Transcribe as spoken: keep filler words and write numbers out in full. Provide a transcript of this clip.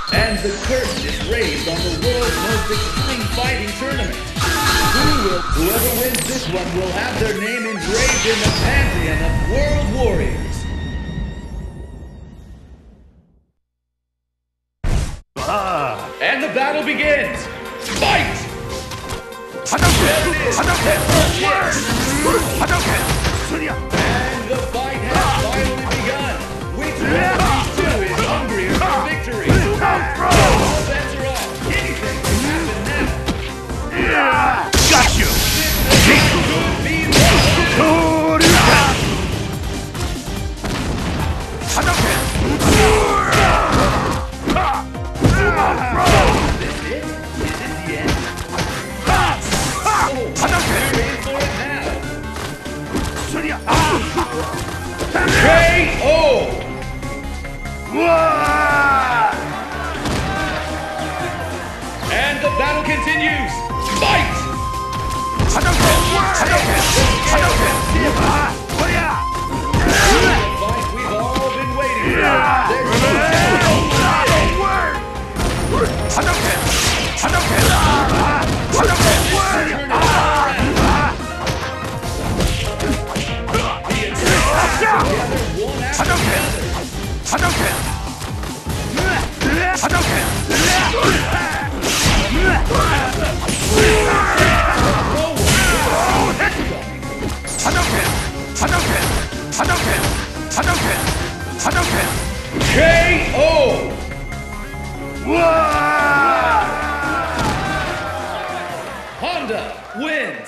And the curtain is raised on the world's most extreme fighting tournament. Who will, whoever wins this one will have their name engraved in the pantheon of world warriors. Ah. And the battle begins. Fight! There it is. And the fight has finally begun. Which one of these two is hungrier for victory? All bets are off. Anything can happen now. Got you! Could be the Is this it? Is this the end? Oh, we're in for it now. K O! And the battle continues. Fight! The fight we've all been waiting for. There's no K O! Honda wins!